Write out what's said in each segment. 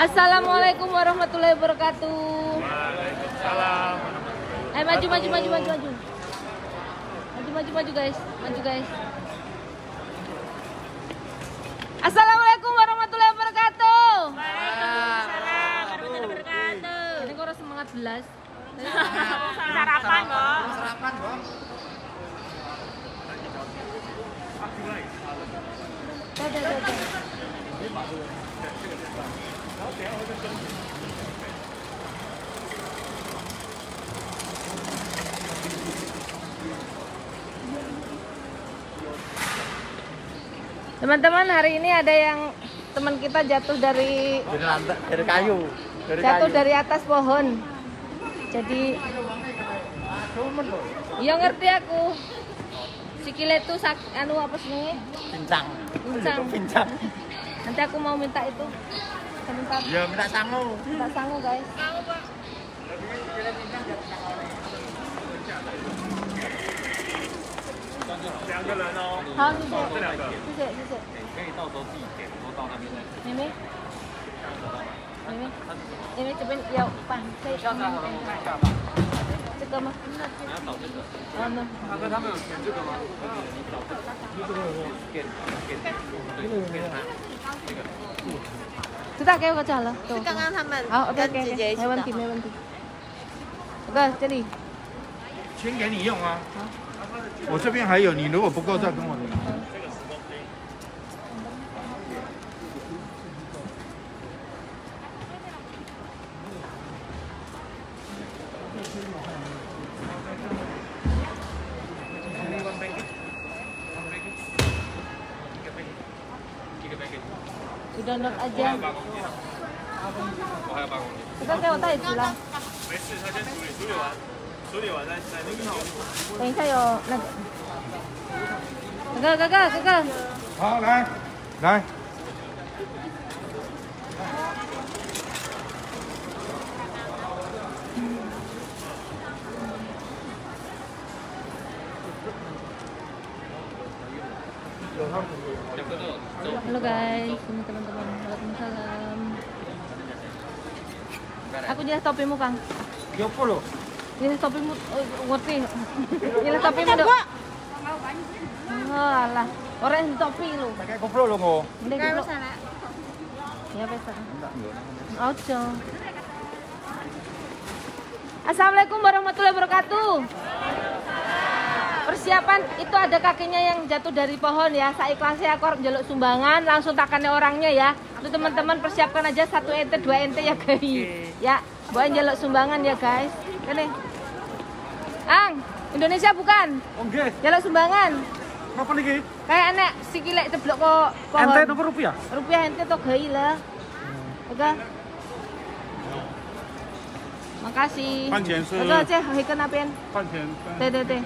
Assalamualaikum warahmatullahi wabarakatuh. Waalaikumsalam. Ayo maju guys, maju guys. Assalamualaikum warahmatullahi wabarakatuh. Waalaikumsalam warahmatullahi wabarakatuh. Ini kok semangat belas. Sarapan, Bang. Teman-teman, hari ini ada yang teman kita jatuh dari kayu. dari atas pohon. Jadi ya ngerti aku. Sikile itu anu apa sih? Pincang. Pincang. Nanti aku mau minta itu. Sebentar. Ya minta sangu. Minta sangu, guys.好，谢谢，谢谢。 可以到时候自己点，都到那边来。 妹妹这边有板，可以。 下载好了，我看一下吧。 这个吗？ 你要找这个。 那。 大哥，他们有选这个吗？你找这个。给他。这个。 知道，给我找了。 是刚刚他们好，OK，没问题。OK，这里。 先给你用啊。我这边还有，你如果不够再跟我拿。 download aja. Kita给我袋子啦。 没事，他先处理完再那个。 等一下有那个。哥哥。 好，来。 Halo guys, ini teman-teman. Waalaikumsalam. Aku jelas topimu, Kang. 20. Jelas topimu, ngerti. Jelas topimu dong. Oh, alah. Orang topi lu. Pakai koplo lo kok. Kayak sana. Ya, pesa. Ojo. Assalamualaikum warahmatullahi wabarakatuh. Persiapan itu ada kakinya yang jatuh dari pohon ya. Saikhlasnya aku harus jaluk sumbangan, langsung takannya orangnya ya. Itu teman-teman persiapkan aja 1 ente 2 ente ya guys. Ya, buat jaluk sumbangan ya guys. Ini. Ang, Indonesia bukan? Oke. Jaluk sumbangan. Apa lagi? Kayak anak sikilek ceblok kok pohon. Ente nomor rupiah? Rupiah ente tuh gai lah. Oke. Makasih. Oke, ceh, ikan apian. Teh.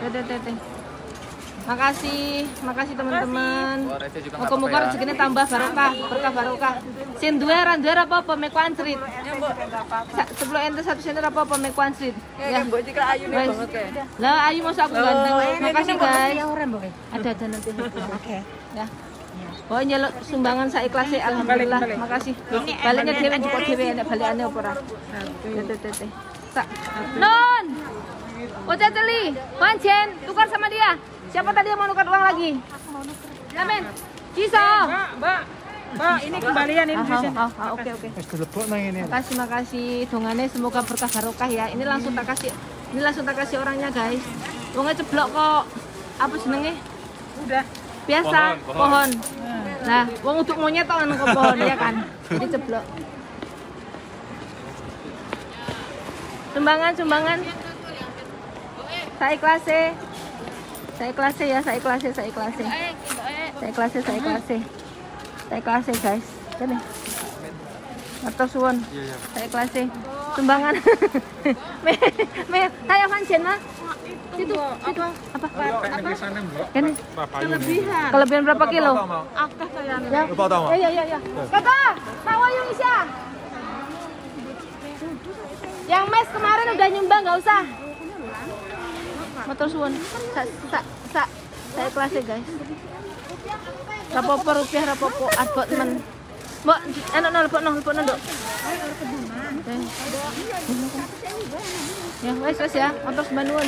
Makasih teman-teman. Moga-moga rezekinya tambah barokah. Sin duwe ra duwe apa-apa mek kuancrit. 10 ente 1 sen apa-apa mek kuancrit. Ya, mbok iki ayu banget ya. Lah ayu masa aku ganteng. Makasih guys. Ada nanti. Oke. Ya. Pokoknya nyelok sumbangan saikhlasnya alhamdulillah. Makasih. Baliknya dhewe njupuk dhewe enek balikane apa ora. Teh. Non. Oce Celi, Pancen, tukar sama dia. Siapa tadi yang mau nukar uang lagi? Amin. Ciso. Mbak, ini kembalian ini. Oke. Makasih. Dongannya semoga berkah barokah ya. Ini langsung tak kasih orangnya guys. Uangnya ceblok kok. Apa senengnya? Udah. Biasa pohon. Nah, uang untuk monyet tau ke pohon ya kan. Jadi ceblok. Sumbangan. Saikhlasnya guys. Sini. Matur suwun. Saikhlasnya. Sumbangan. Kayak Pancen mah. Situ. Apa? Ini. Kelebihan berapa kilo? Akeh kayaknya. Ya. Kakak, tahu yang Isya. Yang mes kemarin udah nyumbang, nggak usah. Matur suwun. Saikhlasnya guys. Rapopo rupiah, rapopo adbot men. Mbok, enak lepokno nduk. Ya, wes ya, otos banuun.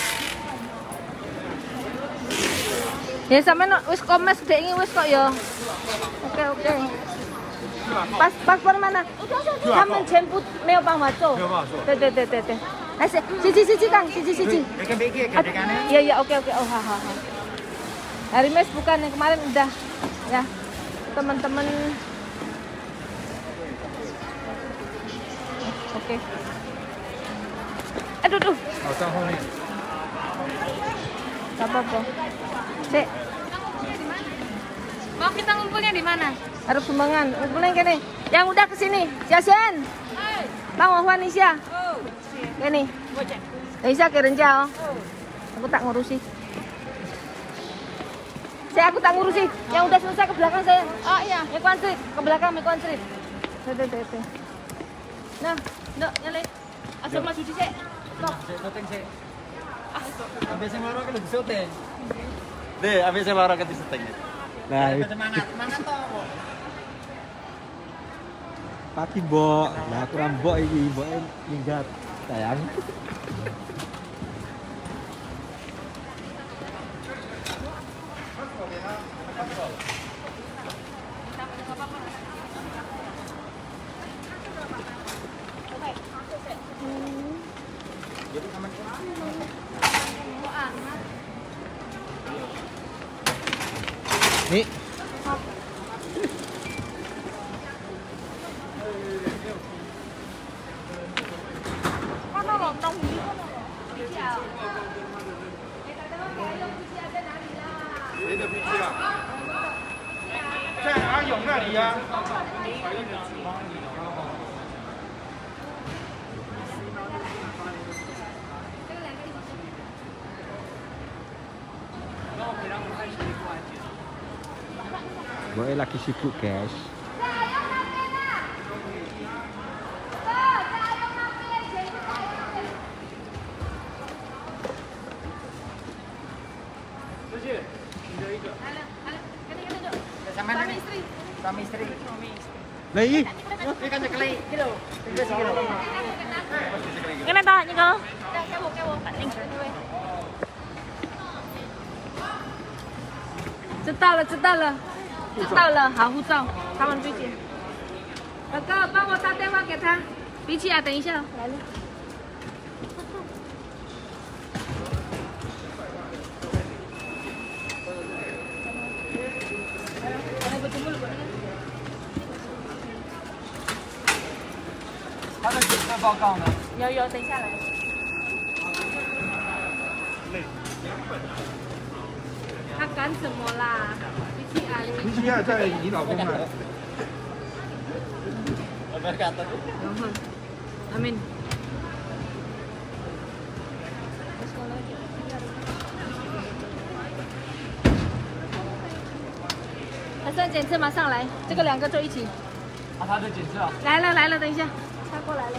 Ya sampean wis komes dek iki wis kok ya. Oke. paspor mana? Kamu jemput meu bang waco. Teh. Siji Kang, siji. Iya, oke. Oh, ha. Hari mes bukan yang kemarin udah. Ya. Teman-teman. Oke. Aduh. Gak apa-apa. Cek. Mau kita ngumpulnya di mana? Harus sumbangan. Ngumpulnya kene. Yang udah kesini. Siasen. Bang Wahwan Isya. Kene. Isya ke Renjau. Aku tak ngurusi. Aku tak ngurusi. Yang udah selesai ke belakang saya. Oh iya. Mekwan Street. Ke belakang Mekwan Street. Teh. Nah, nduk nyale. Asal maju dhisik. Kok. Syuting sih. Habis sing loro kan syuting. Deh, habis sing loro kan syuting. Nah, semangat toh. Pati mbok, nah kurang mbok iki, mboke minggat. Sayang. Nih. 谁的脾气啊？在阿勇那里呀。 Boy lagi sibuk, guys. Suami istri. Lah iki. Ini kan sekali gitu. Ngene ta nyekel. 知道了，好护照，他们最近。哥哥，帮我打电话给他。比起啊，等一下，来了。 他的检测报告呢？ 有，等一下来。他干什么啦？ 脾气啊，在你老公那。 Amin.还算检测马上来，这个2个坐一起。 他的检测啊？ 来了，等一下，他过来了。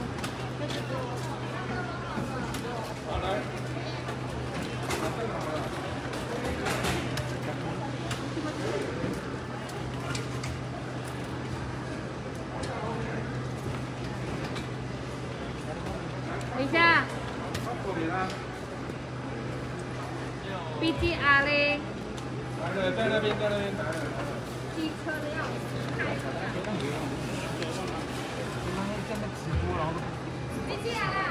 等一下。BTR 嘞。 在那边。 机车的钥匙。BTR 啦。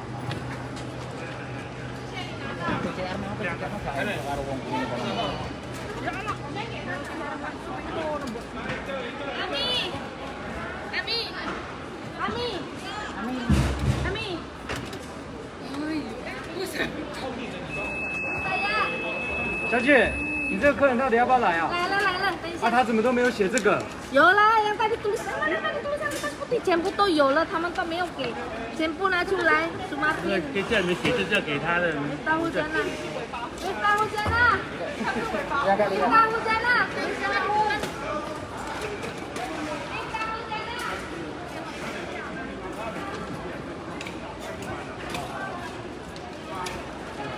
小姐，你这个客人到底要不要来啊？ 来了，等一下。 他怎么都没有写这个？ 有啦，yang tadi tulisan putih全部都有了，他们都没有给，全部拿出来，Sumatin。 给这里面写着这给他的。 大户真了。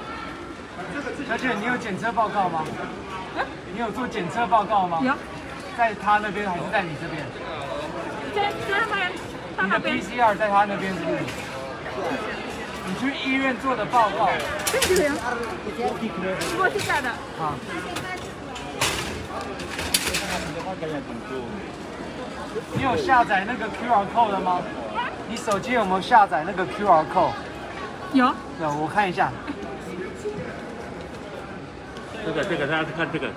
小姐，你有检测报告吗？你有做检测报告吗？ 有。 在他那边还是在你这边？你的 PCR 在他那边是不是？你去医院做的报告。 我是假的。 好。你有下载那个 QR code 了吗？你手机有没有下载那个 QR code？ 有。 有，我看一下。 这个，他看这个。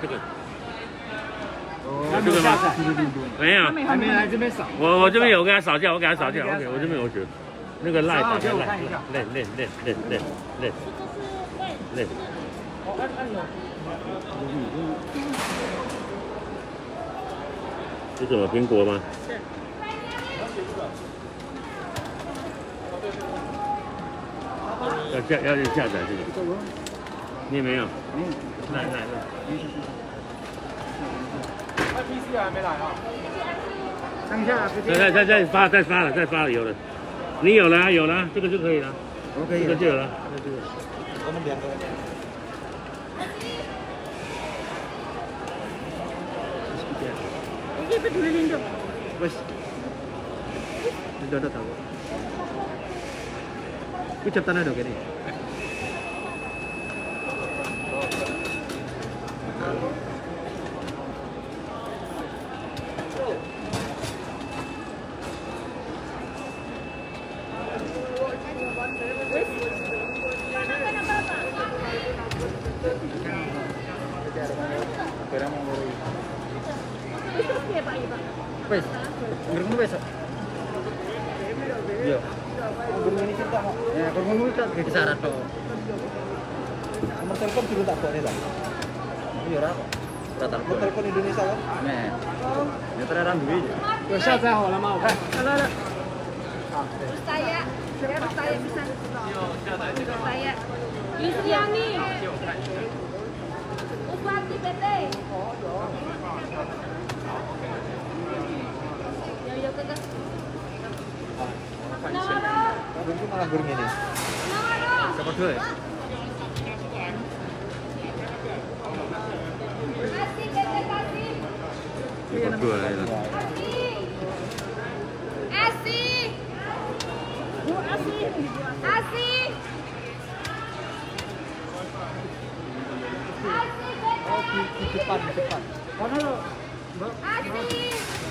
还没有下载。 没有， 还没来这边扫。 我这边有给他扫掉，我给他扫掉。OK， 我这边有纸。那个赖打开我看一下。 累。这是什么苹果吗？要下载这个。你也没有？来。 他 PCR 还没来啊？等一下， 再发了，有了。你有了，这个就可以了。 OK， 这个就有了，这个。 我们2个。 ini peduli lindung. Wes. Udah tahu. Ini cepetan aja gini. Wes, ngurung wes. Iya. Ngurung ini kita mau. Ya, ngurung kita ke kisaran to. Nomor telepon juga tak boleh lah. Iya ora. Nomor telepon Indonesia kan? Nah. Ya terang duwe. Yo下载好了吗？我看。来。 Saya bisa. Saya. Yustiani. Upati PT. Itu malah gurung ini. Siapa dua ya? Siapa dua ya? Asi. Oh, di depan. Mana lo? Asi.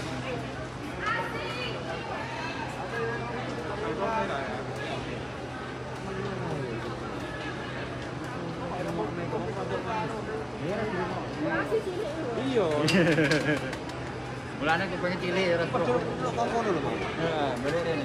Iya. Mulane kupingnya cilik terus kok ngono lho, Mas. Heeh, bener ini.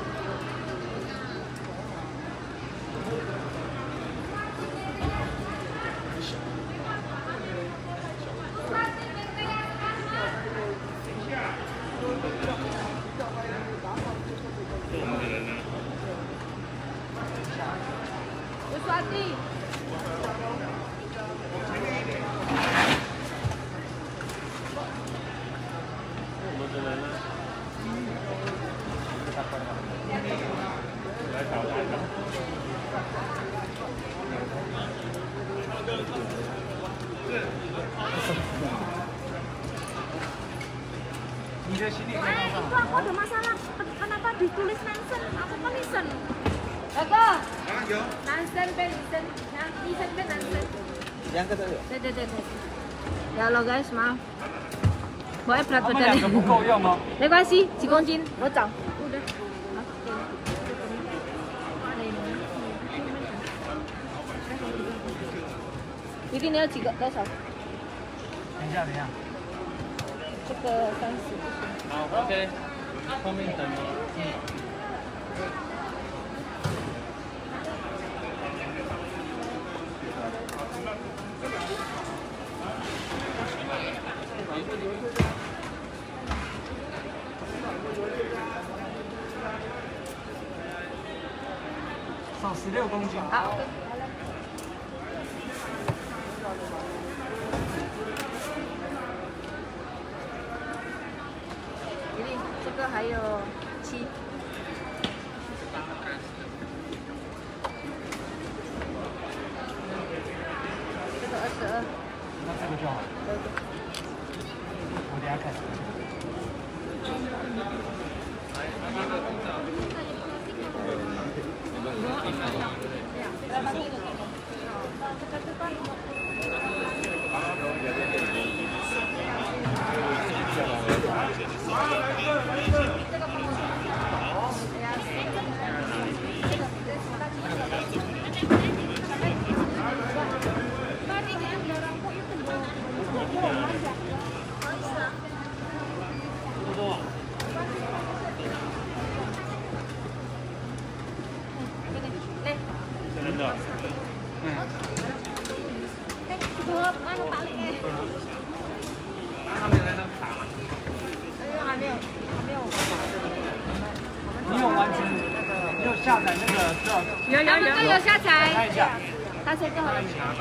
Uswati. Itu aku ada masalah. Kenapa ditulis Nansen? Aku kan Nisen. Eko. Nansen pen Nisen. Yang Nisen pen Nansen. Yang kata ya? Ya lo guys, maaf. Pokoknya berat 他们2个不 badannya. 够用哦。 没关系，几公斤我找。一定你要几个多少？ 等一下。 这个30。 好 ，OK， 后面等你。少16公斤。 好。这个还有7。这个22。 那这个就好。我等下看。你有完成？你有下载那个？ 有下载。 看一下。 下载就好了。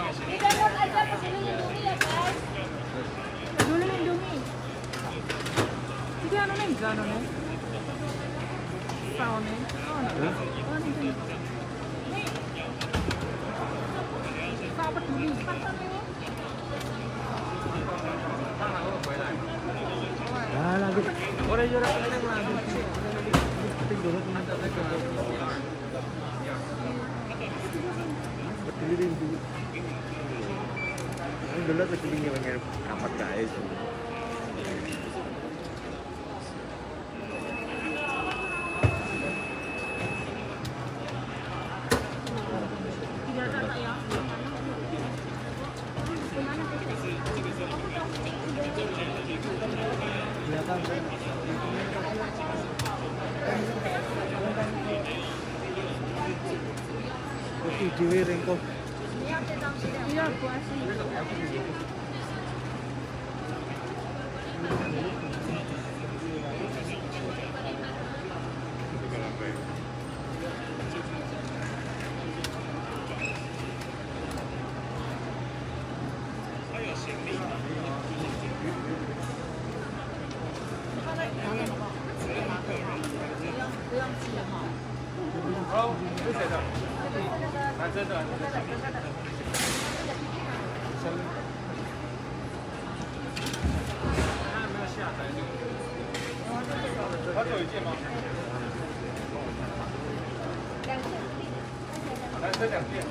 Ah, lagi. Orang jual lagi. Penting dulu nanti ada ke. Berkeliling dulu. Ini dulu berkeliling yang pengen rapat guys. Dewi Rengko. Iya, puasa. Oh, 是谁的？男生的。他有没有下载这个？他只有一件吗？男生2件。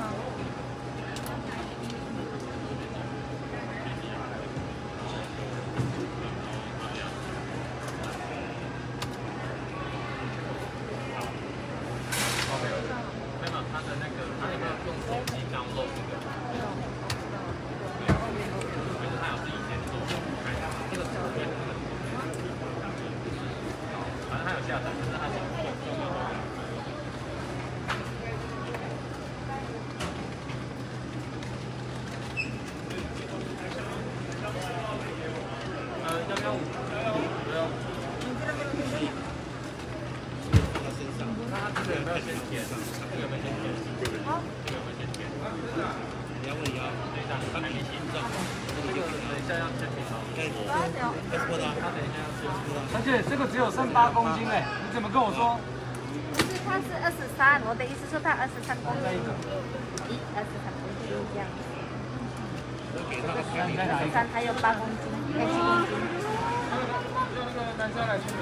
而且这个只有剩8公斤哎，你怎么跟我说？ 不是，它是23，我的意思说它23公斤，23公斤这样。23还有8公斤，还7公斤。 那个男生来取。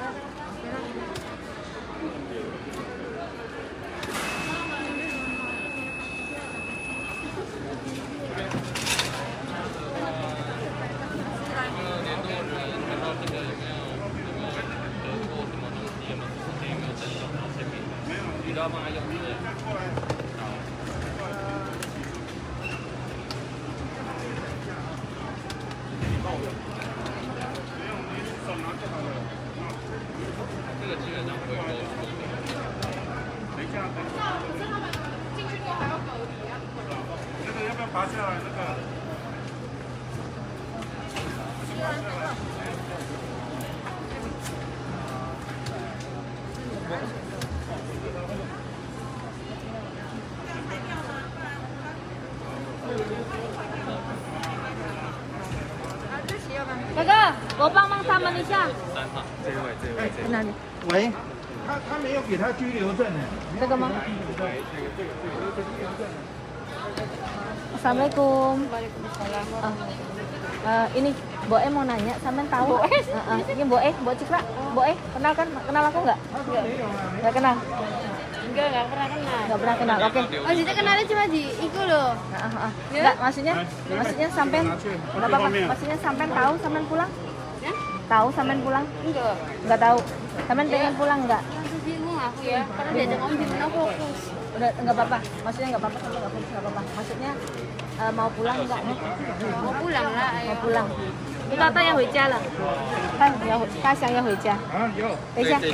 拔下来那个。 哥哥，我帮忙他们一下。 这位。 哪里？ 喂，他没有给他居留证呢。 这个吗？Assalamualaikum. 啊。 Assalamualaikum. 啊。 Assalamualaikum. 啊。 Assalamualaikum. 啊。 Assalamualaikum. 啊。 Assalamualaikum. 啊。 Ini Boe mau nanya, sampean tahu? Ini Boe Cikra. Boe, kenal kan? Kenal aku nggak? Nggak kenal. Enggak pernah kenal. Nggak pernah kenal. Oke. Oh, kita kenalnya cuma di itu loh. Enggak, maksudnya sampean enggak apa-apa. Maksudnya sampean tahu sampean pulang? Tahu sampean pulang? Enggak tahu. Sampean pengen pulang enggak? Masih bingung aku ya, karena diajak ngomong di mana fokus. Udah enggak apa-apa. Maksudnya enggak apa-apa, sampai enggak fokus enggak apa-apa. Maksudnya mau pulang enggak nih? Mau pulang lah, ayo. Mau pulang. 你老大要回家了，他想要回家。 啊，有。 等一下，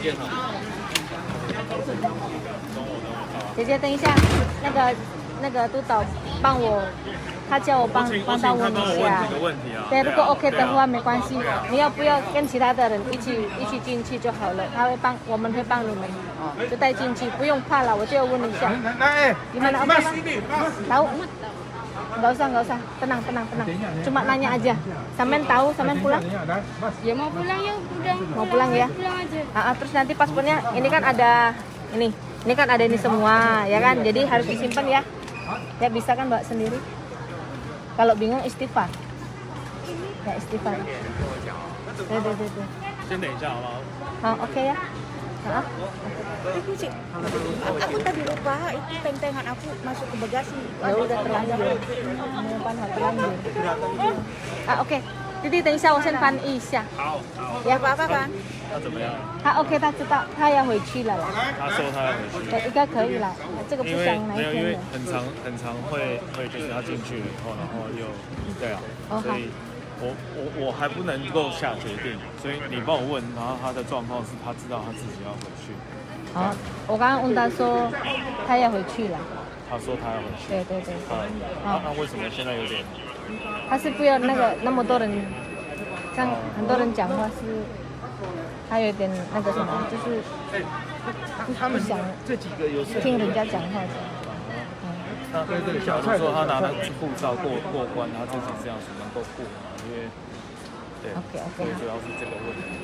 姐姐等一下，那个督导帮我，他叫我帮他问一下。对，如果 OK 的话没关系，你要不要跟其他的人一起进去就好了？我们会帮你们，就带进去，不用怕了，我就要问一下。Gimana oke吗？tahu? Nggak usah, tenang. Cuma nanya aja. Sampean tahu, sampean pulang? Ya mau pulang ya udah. Mau pulang ya? Pulang aja. Terus nanti paspornya ini kan ada ini kan ada ini semua ya kan, jadi harus disimpan ya. Ya bisa kan bawa sendiri. Kalau bingung istighfar. Ya istighfar. Tuh. 先等一下好不好？ Oke ya. Ibu sih, aku tadi lupa itu tentengan aku masuk ke bagasi. Ya udah terlanjur. Terlanjur. Oke. 弟弟，等一下，我先翻译一下。 好， 呀，爸爸翻。 他怎么样？ 他 OK， 他知道他要回去了啦。 他说他要回去。 对，应该可以啦。这个不想哪一因为天的。 很常会就是他进去了以后，然后又对啊，所以我还不能够下决定，所以你帮我问，然后他的状况是他知道他自己要回去。 哦，我刚刚问他说他要回去了。 他说他要回去。 对。 那为什么现在有点？ 他是不要那么多人，像很多人讲话是，他有点那个什么，就是不想这几个有听人家讲话这样。 那假如说他拿那个护照过关，他自己这样子能够过吗？因为对，所以主要是这个问题。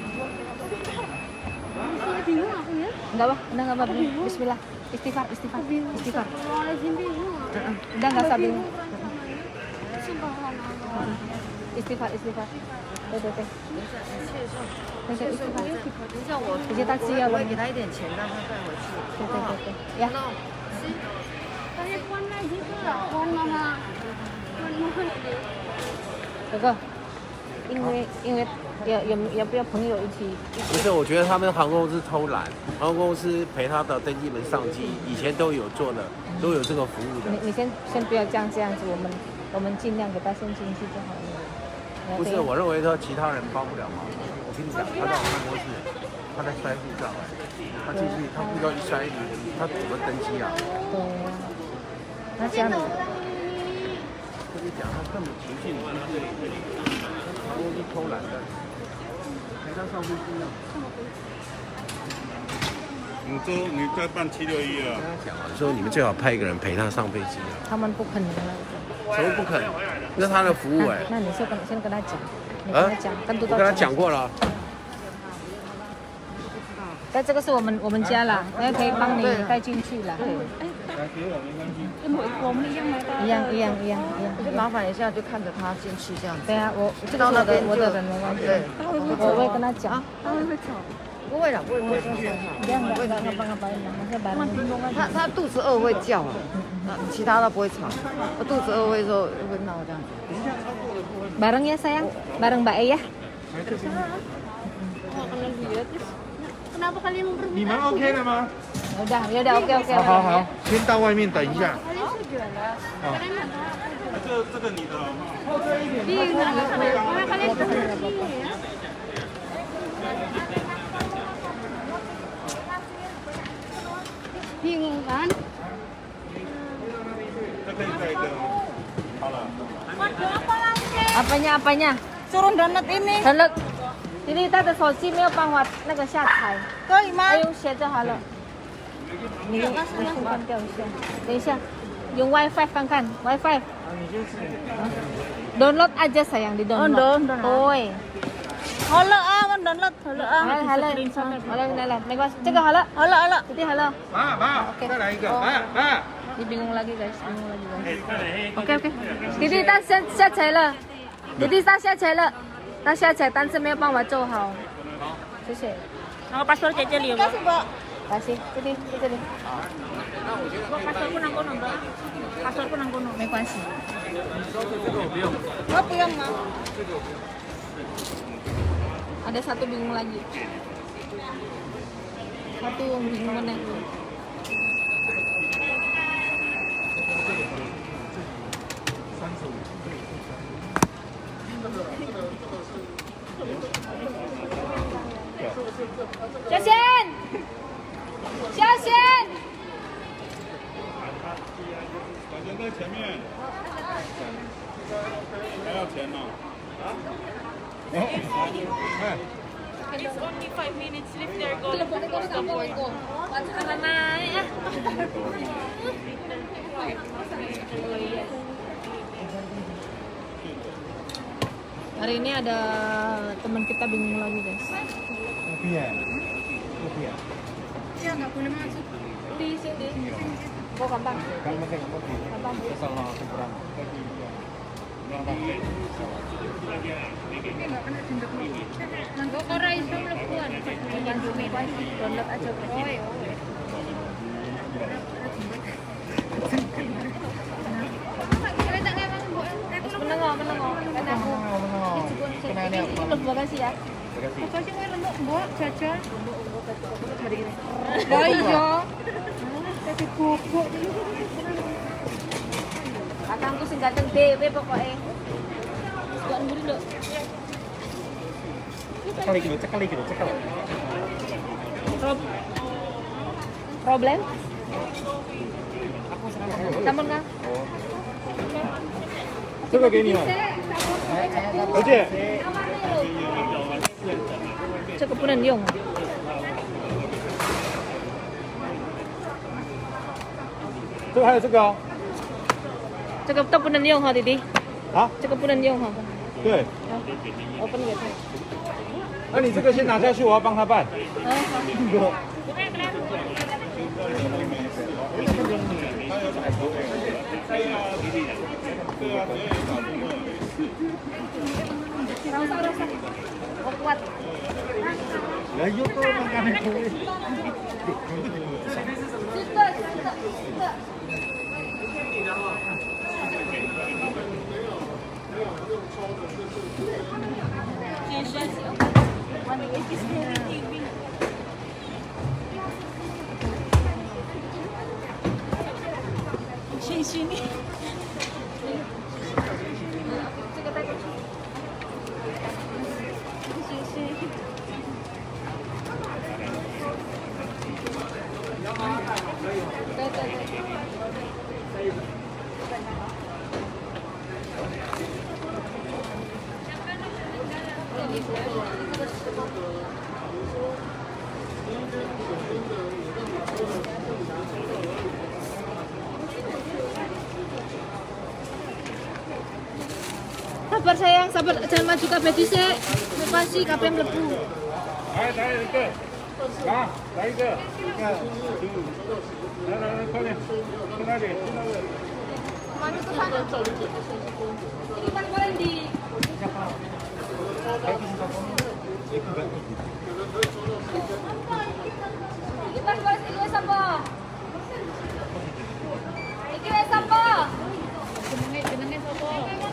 Enggak apa, Bismillah, istighfar. Udah nggak usah bingung. Istighfar. 对。那个istighfar。直接到机要了。 给他一点钱，让他带回去。 对。呀。哥哥，因为要不要朋友一起？ 不是，我觉得他们航空公司偷懒，航空公司陪他的登机门上机，以前都有做的，都有这个服务的。 你先不要这样子，我们尽量给他先进去就好了。 不是，我认为说其他人帮不了忙。我跟你讲，他到航空公司，他在摔护照，他进去，他护照一摔，他怎么登机啊？ 对呀。那这样子。 跟你讲，他根本情绪不对，航空公司偷懒的，陪他上飞机啊。 你在办761了？ 跟他讲啊，说你们最好派一个人陪他上飞机啊。 他们不可能了。 什么不可能？那是他的服务哎。 那你先跟他讲，我跟他讲过了。 但这个是我们家啦，那可以帮你带进去啦。一样。 就麻烦一下，就看着他进去这样子。 对啊，这个是我的人没关系。我会跟他讲。 他会吵。不会啦，不会。他肚子饿会叫啊，其他的不会吵。肚子饿会闹这样子。 Bareng ya sayang, bareng Mbak E ya. Kenapa kalian memperbudak? 你们 OK 了吗？ Yaudah, oke. 好，先到外面等一下。 这个你的。 Bingung kan? Apanya? Suruh download ini. Download. Jadi 他的手机没有办法那个下载， 可以吗？ 用写就好了。你关掉一下，等一下，用 WiFi 看看 WiFi。Download aja sayang di download. Oi. 好了啊，我 download 好了啊。 好了，没关系，这个好了，弟弟好了。 妈，再来一个，妈。 你bingung lagi guys. Oke. Didi, kita 下载了。 弟弟到下车了，到下车，但是没有帮我做好。谢谢。 然后paspor在这里有吗？ kasih，这里，在这里。 pasporku nang kono, Mbak. Pasporku nang kono. 没关系。 Oh,不用吗？ Ada satu bingung lagi. Satu bingung mana? Xiaoxian， Xiaoxian， 感觉在前面，还要钱呢。哎。 It's only 5 minutes left there. Go. Hari ini ada teman kita bingung lagi, guys. Iya. Iya. Dia nggak boleh masuk. Di sini. Kok gampang? Gampang. Kesalahan kurang. Nanggo ora iso mlebuan. Download aja, guys. Menengok. Kan aku. Terima kasih ya. Apa sih kowe remuk mbok jajan? Oh iya. Tapi bubuk. Kakangku sing ganteng dhewe pokoke. Gak nemburi, Nduk. Cekal iki lho. Problem? Sampun, Kang. Coba gini, Mas. Oke. Cukup punan yung. Coba 还有这个哦。 Cukup to punan yung ha, Didi. 啊？ Cukup punan yung ha. 对。 Open gitu. 那你这个先拿下去，我要帮他办。 Rasa. Oh, kuat. Lah yo tuh makane kowe. Sini. Sabar sayang, sabar, jangan maju kabeh dhisik. Motivasi kabeh mlebu. Ayo,来一个，来一个，来，快点，去那里，去那里。 Maju ke sana. Ini paling di. Iki paling iki wis apa? Iki wis apa? Jenenge sapa?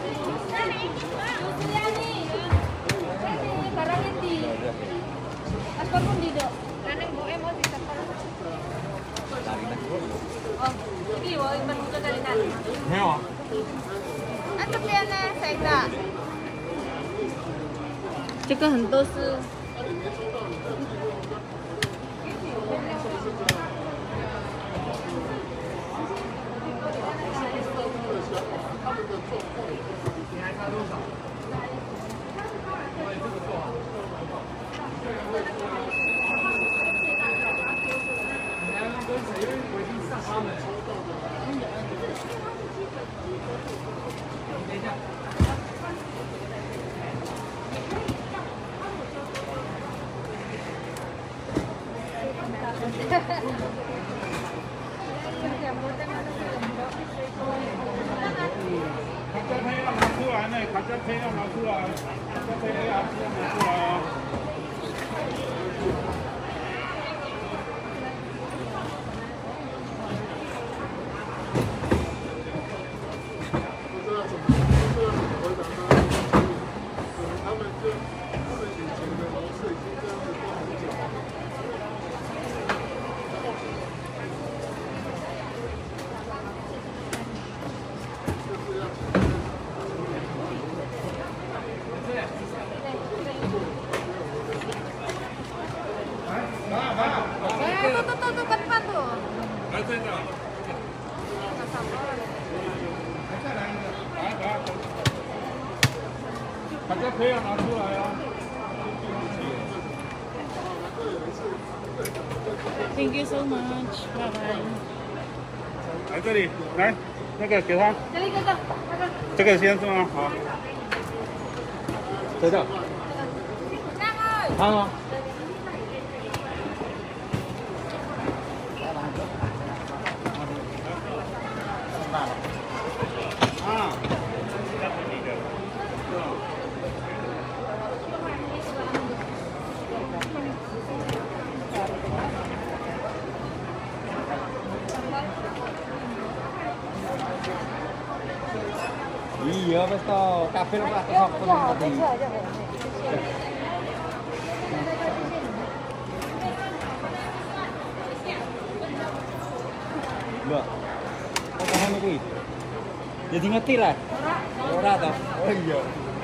Yuliani. Ini barang endi? Paspor pun di, Dok. Nane mboke mau disetor. Oh, iki wae bentuk dari nani. 没有啊。 那这边呢？谁的？这个很多是。 他刚才要拿出来。 来呢，卡车票要拿出来，卡车票要拿出来哦。把这培养拿出来啊 ！Thank you so much， 拜拜。 来这里，来，那个给他。 这里哥哥，那个。 这个先是吗？好。这个。好。啊。Iya betul, kafe lepas top tadi. Mbak, kok paham kuwi? Jadi ngerti lah. Ora toh? Oh iya.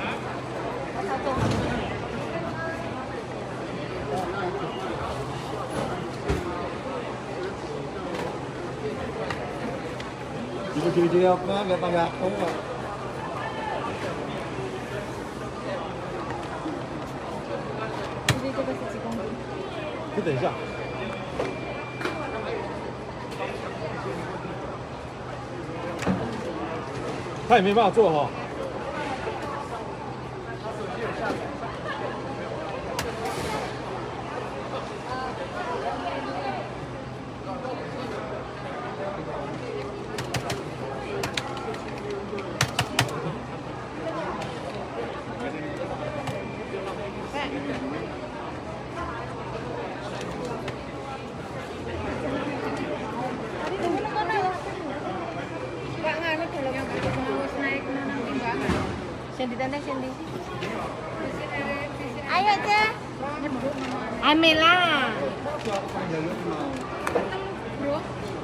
Jadi apa? Enggak panggil aku kok. 就等一下，他也没办法做哈。 Sandy tanda Sandy. Ayo Cek. Amela. Bro.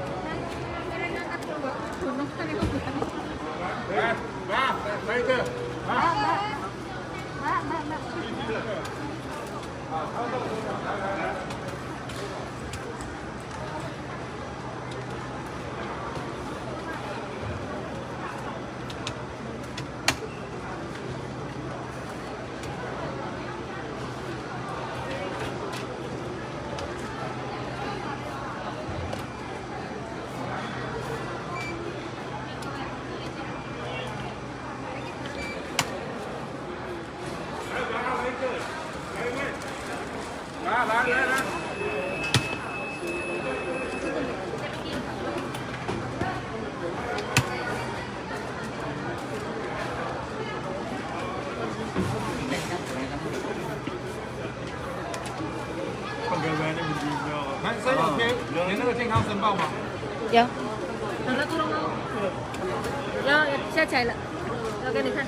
男生有填那个健康申报吗？ 有。好了，够了吗？要下起来了，我给你看。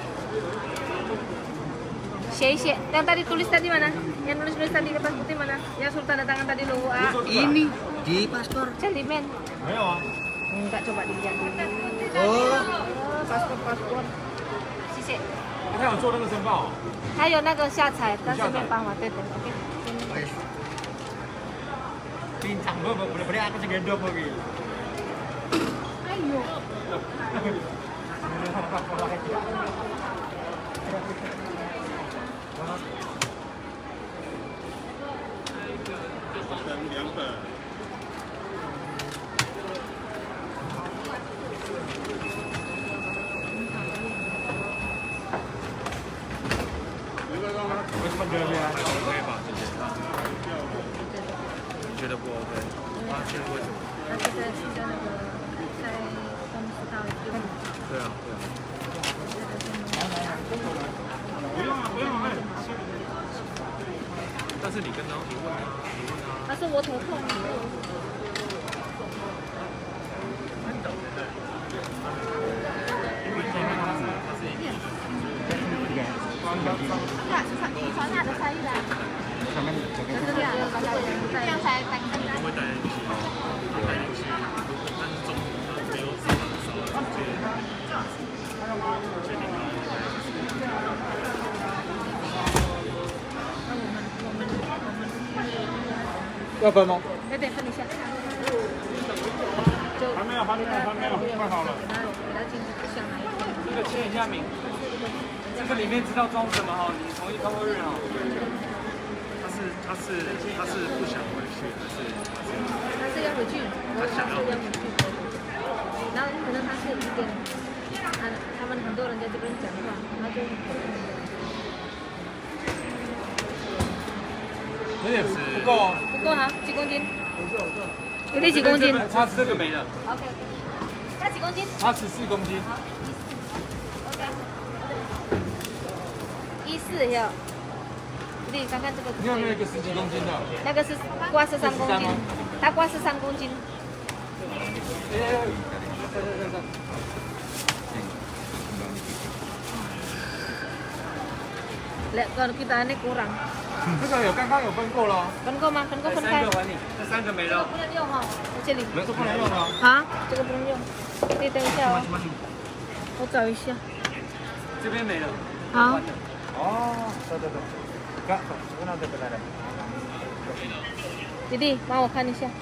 写一写。Yang tadi tulis tadi mana? Yang nulis tadi kertas putih mana? Yang Sultan tangan tadi logo A. Ini di paspor. Sentimen. Ayo. Enggak, coba dilihat dulu. Oh, paspor. 谢谢。 他有做那个申报。 还有那个下彩，但是没帮我，对对 ，OK。 Pincang gue, boleh aku segendong lagi. Ayo. 觉得不 OK， 啊，现在为什么？ 他现在是在那个在公司大楼。 对啊，对啊。 是你跟他你问他， 他说我头痛。 传达的差异啦。这样才单身的。 会带进去，带进去，但是中午没有少了直接决定了。 要分吗？ 要得分一下。 还没有，快好了。 这个签一下名。这个里面知道装什么哈？你同意工作日哈？ 他是不想回去， 他是要回去，他想要回去。然后可能他是1点，他们很多人在这边讲话，然后就有点不够啊。 不够哈，几公斤？有点几公斤？ 他这个没了。 OK， 那几公斤？ 他14公斤。 14要。你看看这个。 你有没有一个10几公斤的？ 那个是挂13公斤，他挂13公斤。Lihat kalau kita ini kurang。 这个刚刚有分过了。 分过吗？分过分开。 3个还你，这3个没了。 不能用哈，这里。 这不能用啊。 啊？这个不能用。你等一下哦。我找一下。 这边没了。 好。 哦，对。Enggak, sebenarnya ada benar. Jadi,帮我看一下。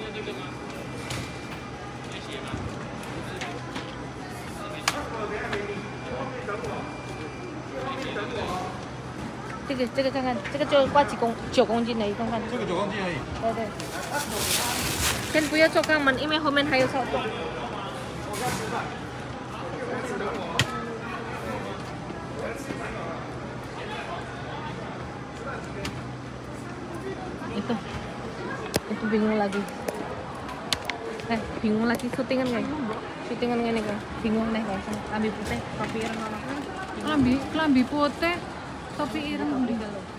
这个看看，这个就挂9公斤的，一共看。 这个9公斤而已。 对。先不要做肛门，因为后面还有操作。Itu bingung lagi. Bingung lagi syutingan guys. Syutingan ngene guys. Bingung nih guys. Lambi putih, topi ireng ono. Lambi putih, topi ireng ndi?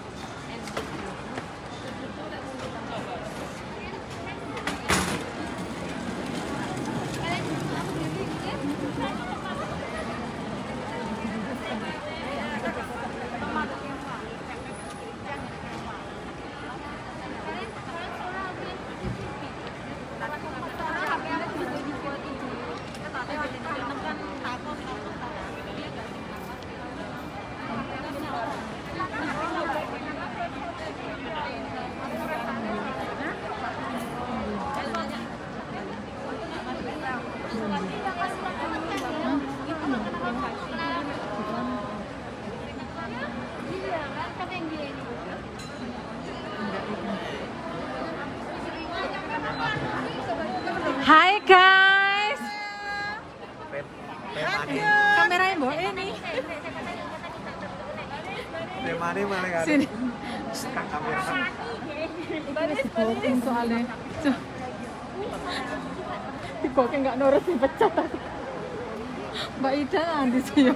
Hai guys. Kameranya bawa ini. Sini. Diboking soalnya. Diboking nggak nurut dipecat aku. Mbak Ida nanti sih.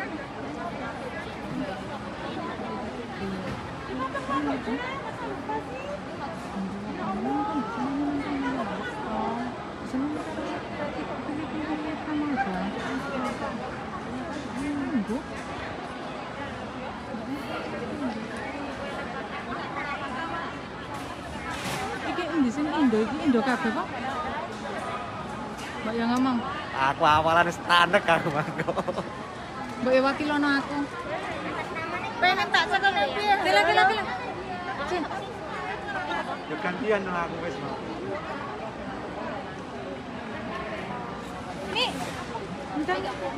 Di sini Indo kabeh kok. Mbak yang ngomong. Aku awalan standar karo mangko. Mbak ya wakilono aku. Pengen tak sekali piye? Kila. Ya gantian dong aku wis mau. Nih. Entar.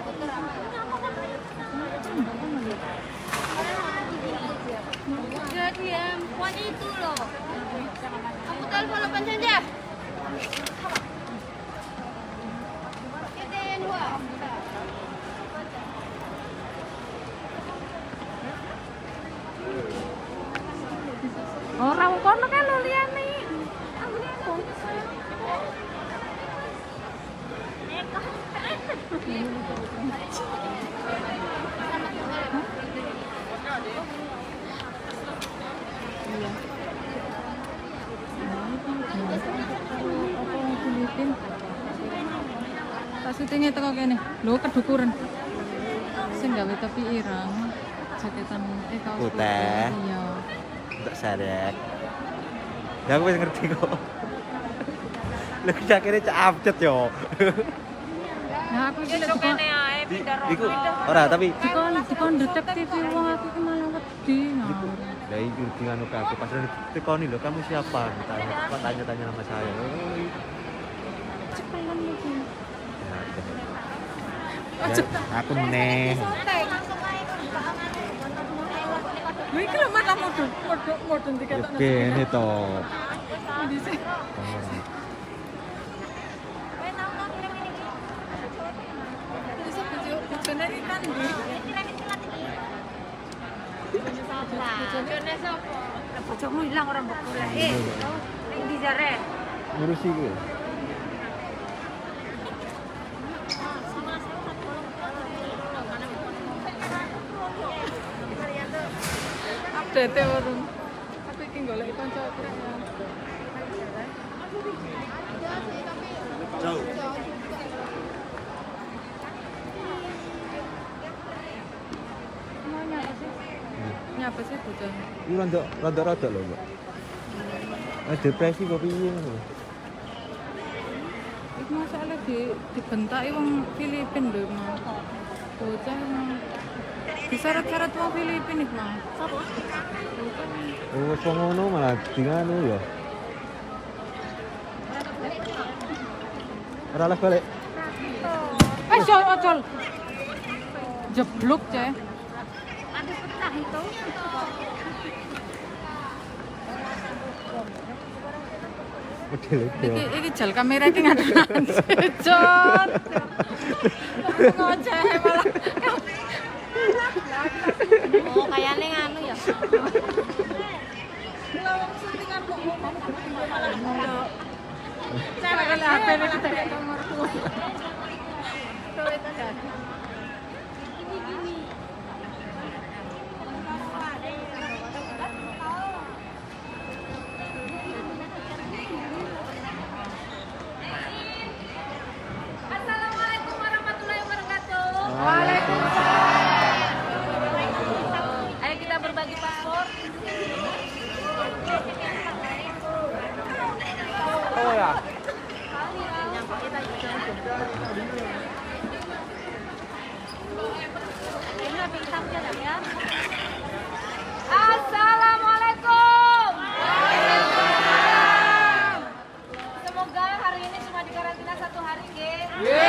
Jadi perempuan itu loh. Aku telepon 8 jam dia. Orang kono kan lo liyane. Pentingnya teko kene. Lho kedukuran. Sing gawe topi ireng. Jaketan kaos putih. Iya. Untuk sadek. Ya aku wis ngerti kok. Lha jakete cak abjad yo. Nah, aku iki kene ae Iku ora tapi dikon detektif wong aku iki malah wedi. Lah iki dengan aku pas tekoni lho kamu siapa? Tanya-tanya nama saya. Cepetan iki. Ya, aku meneh. Lha iki lho malah modun dikatokno. Oke, ini toh. Bojokmu hilang orang bakula. Ning di jare. Ngurusi gue. Update urung. Aku iki golek kancaku. Jauh. Nyapa sih bocah? Ini rada loh, Mbak. Depresi kok piye ngono. Iku masalah dibentaki wong Filipin lho, Mas. Bocah diseret-seret wong Filipin iki, Mas. Sapa? Oh, wong ngono malah dinganu ya. Ora lah balik. Ocol. Jeblok, Ceh. Ada pecah itu. Iki jal kamera iki ngaduan. Jon. Ngoceh malah. Oh, kayaknya nganu ya. Lawang syutingan kok ngomong malah. Cara kan HP ini kita ke kamarku. Assalamualaikum warahmatullahi wabarakatuh. Waalaikumsalam. Ayo kita berbagi paspor. Oh ya. Assalamualaikum. Semoga hari ini cuma dikarantina 1 hari, nggih.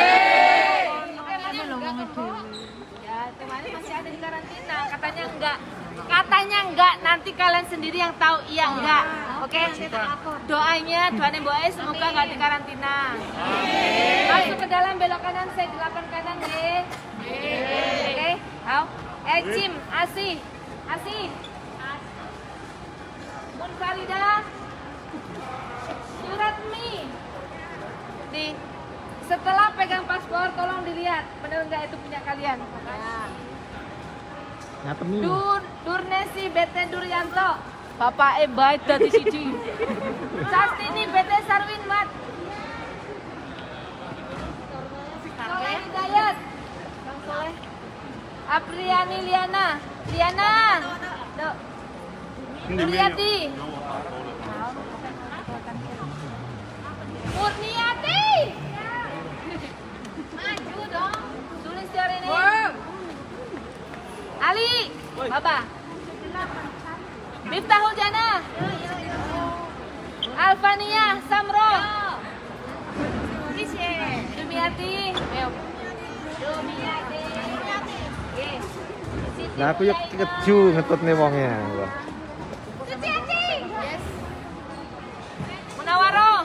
Ya, kemarin masih ada di karantina. Katanya enggak. Nanti kalian sendiri yang tahu iya enggak. Oke? Doanya Mbok Ai semoga enggak di karantina. Masuk ke dalam, belok kanan, saya di 8 kanan, nggih. Oke? Au. Cim, Asih. Munfarida. Suratmi. Setelah pegang paspor, tolong dilihat benar enggak itu punya kalian. Nyatemi. Durnesi BT Duryanto. Bapak baik dari siji. Sastini BT Sarwin Mat. Soleh Hidayat. Bang Soleh. Apriani Liana. Dok. Duryati. Murniati. Maju dong. Tulis dari ini. Ali. Baba. Miftahul Jana. Alfania Samro. Dumiati. Nah aku yuk keju ngetutne wonge. Yes. Munawaro.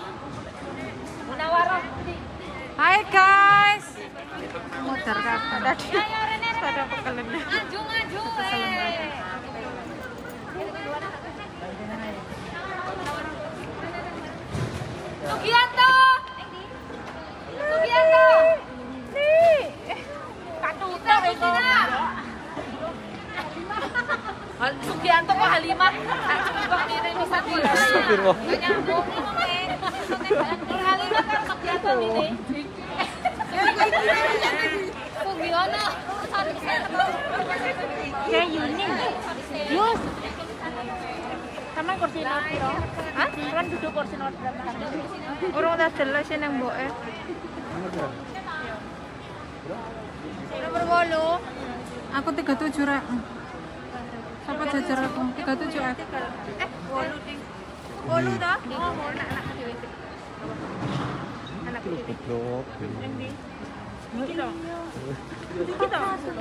Hai guys. Modar kapan tadi? Ayo Rene. Pada pekelen. Maju. Sugianto. Katuta Regina. Sugianto kok Halimah? Kok mirip bisa dia. Astagfirullah. Nyambung nih, Halimah kan Sugianto ini. Gimana? Kayak Yuni. Yus. Sama kursi nomor piro? Hah? Kan duduk kursi nomor berapa? Urung tak jelas sih nang mboke. Nomor 8. Aku 37 rek. Siapa jajar aku? 37 F. 8 ding. 8 dah? Oh, mau anak dhewe. Anak dhewe. Goblok. Endi? Iki to. Iki to.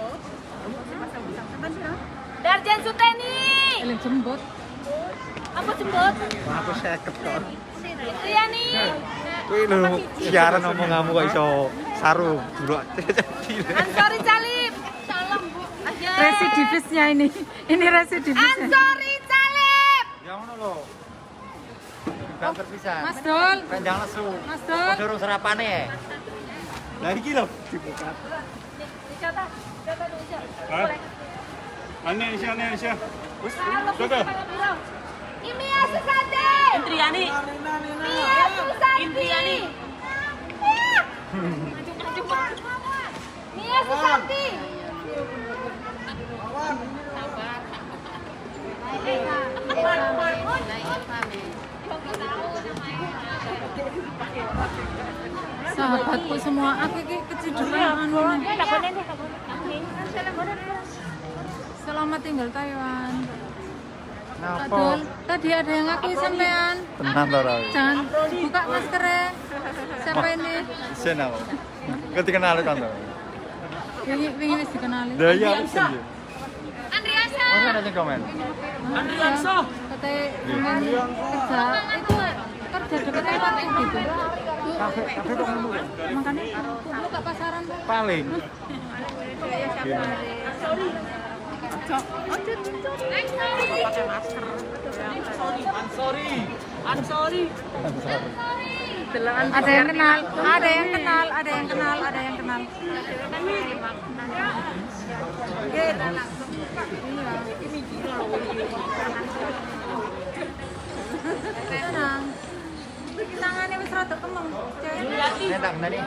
Darjen Suteni. Elin jembut. Apa jembut? Aku 50 kok. Iya nih. Kuwi lho, siaran ngomong kamu kok iso sarung buruk. Ansori Calip. Salam, Bu. Aja. Residivisnya ini. Ini residivisnya. Ansori Calip. Ya ngono lho. Bang terpisah. Mas Dol. Panjang lesu. Mas Dol. Durung serapane. Lah iki lho dibuka. Dicatat. Catat dulu, boleh. Aneh Aisyah. Wis, jaga. Imia Susanti. Indriani. Imia Susanti. Indriani. Mia Susanti. Sahabatku semua, aku ini keciduran anu. Selamat tinggal Taiwan. Kak Dul, tadi ada yang ngaku sampean. Tenan to ra. Jangan buka maskernya. Siapa ini? Sen aku. Kau kenal kan to? Wingi wis dikenali. Lah iya aku sen. Andriasa. Masa ada yang komen? Andriasa. Katanya kerja itu kerja dekat Taiwan gitu. Kafe kok ngono. Makanya lu ke pasaran tuh. Paling. Ada yang kenal, ada yang kenal, ada yang kenal, ada yang kenal. Tenang. Tangannya wis rada kemeng. Enak tadi.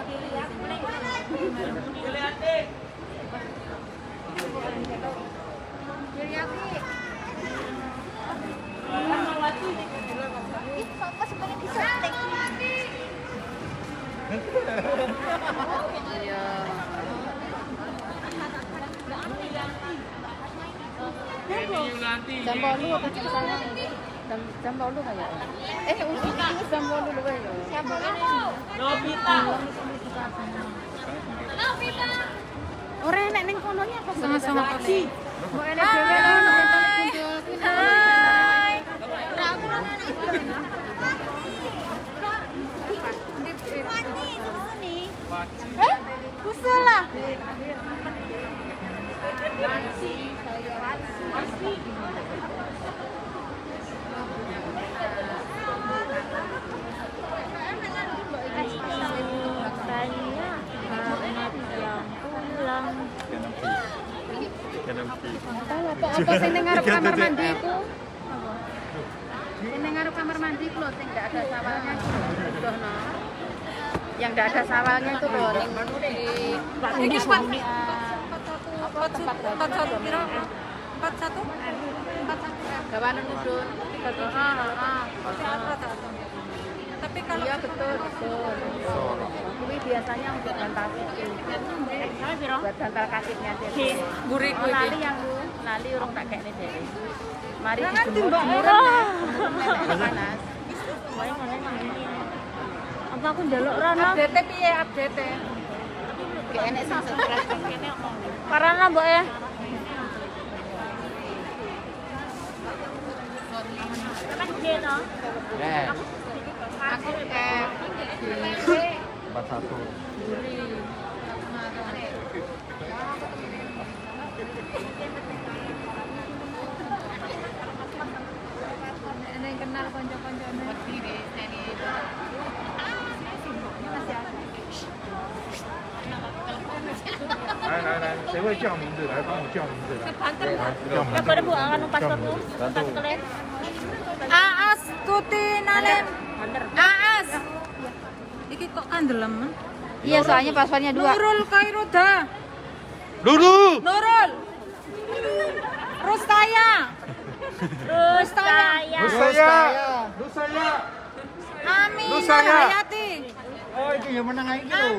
Jam 8 apa di sana? Jam 8 kayak. Jam 8 dulu kayak. Siapa ini? Novita. Novita. Ora enek ning kononya apa? Sama-sama kasih. Mau enek dhewe ono kumpul. Hai. Kusula. Apa sing ning ngarep kamar mandi itu? Sing ning ngarep kamar mandi itu loh, sing enggak ada sawalnya itu loh, no. Yang enggak ada sawalnya itu loh, ning Ini Pak. apa tempat 41 kira 41? Gawanan udun 37. Tapi kalau Iya betul. Ini biasanya untuk bantal kaki. Buat bantal kakinya jadi. burik Oh, lali yang lu, lali urung tak kekne dhewe. Mari Jangan dijemur timbang. panas. Apa aku njaluk rono? Update piye update? Gak enek sing stres kene omong. Parana mbok ya. Kan kene. Ya. Aku kayak 41. Nek kenal kanca-kancane. 来，谁会叫名字？来帮我叫名字来。 Ya boleh Bu anu paspormu. Bantu. Kalian. Aas Tuti Nalen. Aas. Iki kok kandelem? Iya, soalnya paspornya 2. Nurul Khairuda. Lulu. Nurul. Rustaya. Rusaya. Ami Rustaya. Hayati. Oh, itu yang menang lagi lho.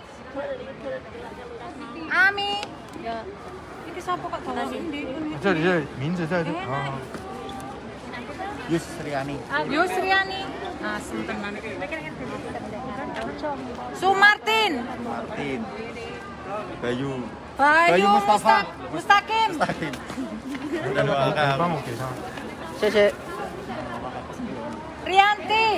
Ami. Iki sapa kok dawa ndi? 这里这名字在这啊。 Yusriani. Yusriani. Ah, sebentar. Sumartin. Martin. Bayu. Bayu Mustafa. Mustaqim. Mustaqim. Dan welcome. 帮我给上。 谢谢。 Rianti.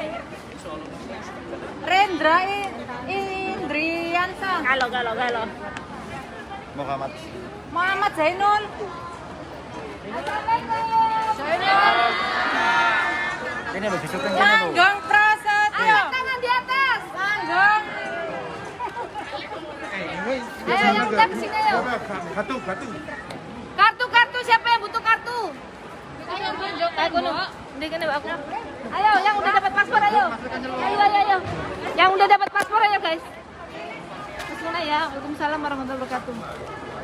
Rendra Indriansa. Galo. Muhammad Zainul. Zainul. Ini lo disukkan kan lo. Langgeng Prasetyo. Tangan di atas. Langgeng. Ayo, yang udah kesini ayo. Kartu. Kartu, siapa yang butuh kartu? Ayo, tunjuk. Aku aku. Ayo, yang udah dapat paspor ayo. Ayo. Yang udah dapat paspor ayo guys. Bismillah ya. Waalaikumsalam warahmatullahi wabarakatuh.